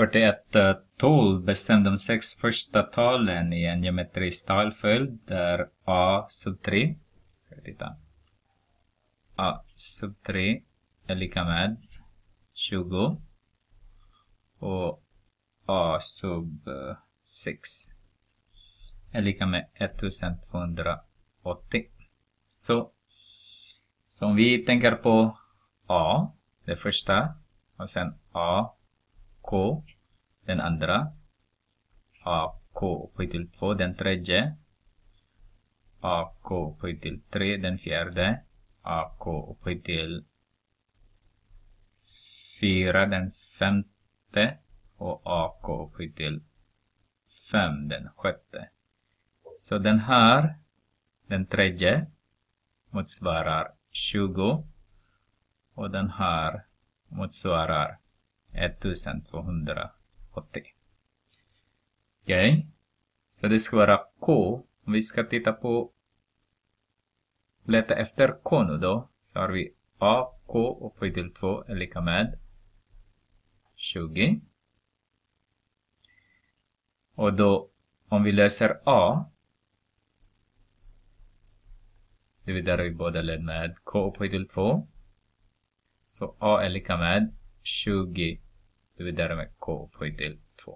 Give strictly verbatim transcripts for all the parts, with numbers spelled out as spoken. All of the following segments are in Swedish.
fyrtioett tolv. Bestäm de sex första talen i en geometrisk talföljd där a sub tre. Ska vi titta. A sub tre är lika med tjugo. Och a sub sex är lika med ettusentvåhundraåttio. Så, så om vi tänker på A, det första, och sen A, K, den andra, A, K upphöjt till två, den tredje, A, K upphöjt till tre, den fjärde, A, K upphöjt till fyra, den femte, och A, K upphöjt till fem, den sjätte. Så den här, den tredje, motsvarar tjugo. Och den här motsvarar ettusentvåhundraåttio. Okej. Okay. Så det ska vara K. Om vi ska titta på, leta efter K nu då. Så har vi A, K upphöjt till två är lika med tjugo. Och då, om vi löser A, dividerar vi båda led med K upphöjt till två. Så A är lika med tjugo dividerat med K upphöjt till två.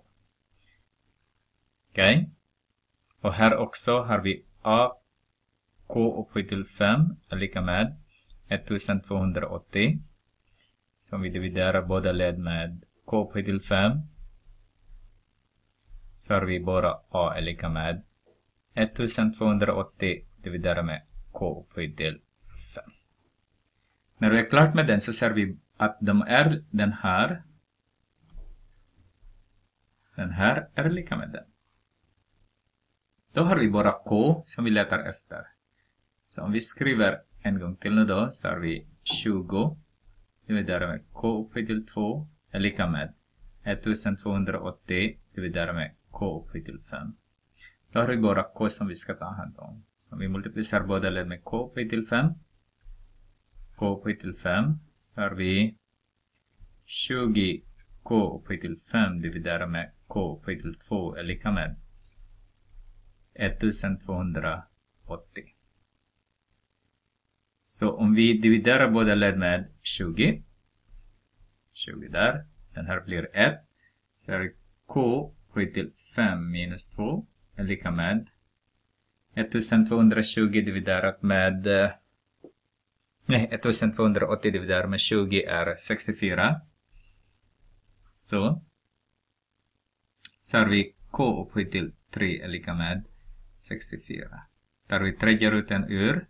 Okej. Okay. Och här också har vi A, K upphöjt till fem är lika med ettusentvåhundraåttio. Så om vi dividerar båda led med K upphöjt till fem. Så har vi bara A är lika med ettusentvåhundraåttio dividerat med K upphöjt till fem. När vi är klart med den så ser vi att de är den här. Den här är lika med den. Då har vi bara K som vi letar efter. Så om vi skriver en gång till nu då så har vi tjugo dividerat med K upphöjt till två är lika med ettusentvåhundraåttio dividerat med K upphöjt till fem. Då har vi bara K som vi ska ta hand om. Så om vi multiplicerar båda led med K upphöjt till fem. K upphöjt till fem. Så har vi tjugo K upphöjt till fem dividerat med K upphöjt till två är lika med ettusentvåhundraåttio. Så om vi dividerar båda led med tjugo. tjugo där. Den här blir ett. Så har vi K upphöjt till fem minus två är lika med ettusentvåhundratjugo dividerat med nej, ettusentvåhundraåttio dividerat med tjugo är sextiofyra. Så. Så har vi K upphöjt till tre är lika med sextiofyra. Tar vi tredje ruten ur.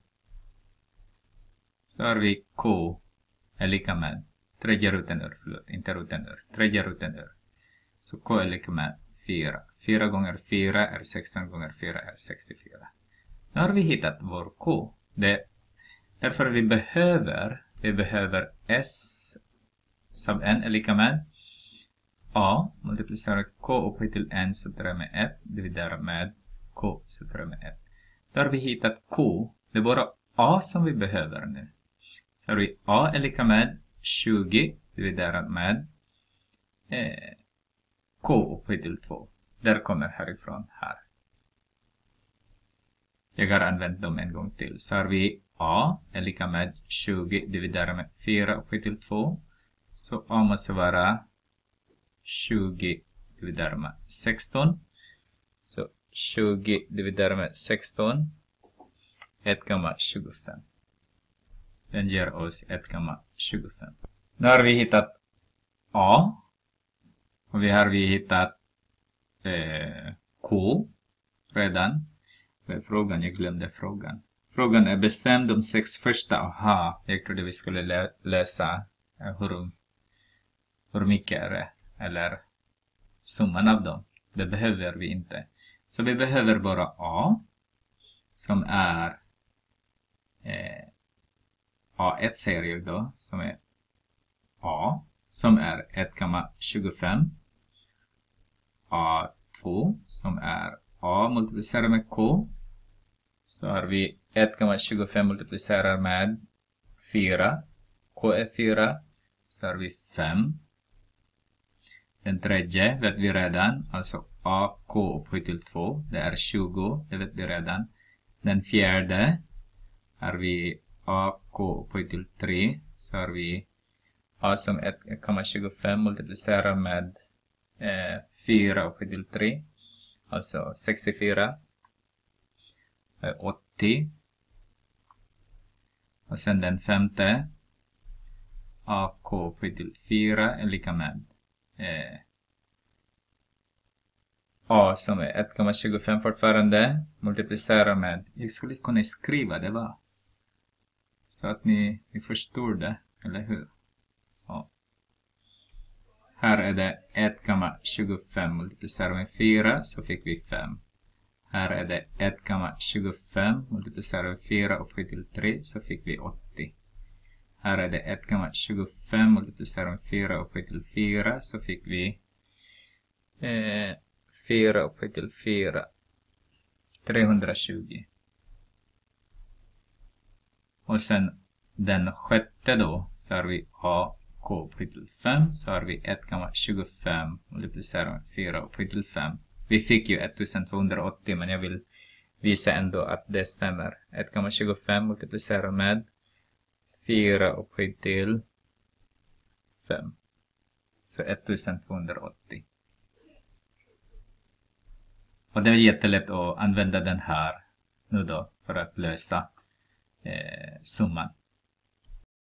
Så har vi K är lika med tredje ruten ur, förlåt, inte ruten ur. Tredje ruten ur. Så K är lika med fyra. fyra gånger fyra är sexton gånger fyra är sextiofyra. Nu har vi hittat vår K. Det därför vi behöver, vi behöver S sub n är lika med A multiplicerar K upphöjt till n subtraherat med ett dividerat med K subtraherat med ett. Då har vi hittat K. Det är bara A som vi behöver nu. Så har vi A är lika med tjugo dividerat med eh, K upphöjt till två. Där kommer härifrån här. Jag har använt dem en gång till. Så har vi A är lika med tjugo dividerat med fyra upphöjt till två. Så A måste vara tjugo dividerat med sexton. Så tjugo dividerat med sexton. ett komma tjugofem. Den ger oss ett komma tjugofem. Nu har vi hittat A. Och vi har vi hittat eh, K redan. Frågan, jag glömde frågan. Frågan är bestämd de sex första. Aha, jag trodde vi skulle lä läsa eh, hur, hur mycket är det. Eller summan av dem. Det behöver vi inte. Så vi behöver bara A. Som är eh, A ett säger jag då. Som är A. Som är ett komma tjugofem. A två som är A multiplicerat med K. Så har vi ett komma tjugofem multiplicerat med fyra. K är fyra. Så har vi fem. Den tredje vet vi redan, alltså A K upphöjt till två, det är tjugo, det vet vi redan. Den fjärde har vi A K upphöjt till tre, så har vi A som ett komma tjugofem multiplicerar med eh, fyra upphöjt till tre, alltså sextiofyra, eh, åttio. Och sen den femte, A K upphöjt till fyra är lika med eh, A som är ett komma tjugofem fortfarande multiplicerar med, jag skulle kunna skriva det va? Så att ni, ni förstår det, eller hur? Ja. Här är det ett komma tjugofem multiplicerar med fyra, så fick vi fem. Här är det ett komma tjugofem multiplicerar med fyra upphöjt till tre, så fick vi åttio. Här är det ett komma tjugofem multiplicerar med fyra upphöjt till fyra, så fick vi eh, fyra upphöjt till fyra, trehundratjugo. Och sen den sjätte då, så har vi A K upphöjt till fem, så har vi ett komma tjugofem multiplicerar med fyra upphöjt till fem. Vi fick ju ettusentvåhundraåttio, men jag vill visa ändå att det stämmer. ett komma tjugofem multiplicerar med fyra upphöjt till fem. Så ettusentvåhundraåttio. Och det är jättelätt att använda den här nu då för att lösa eh, summan.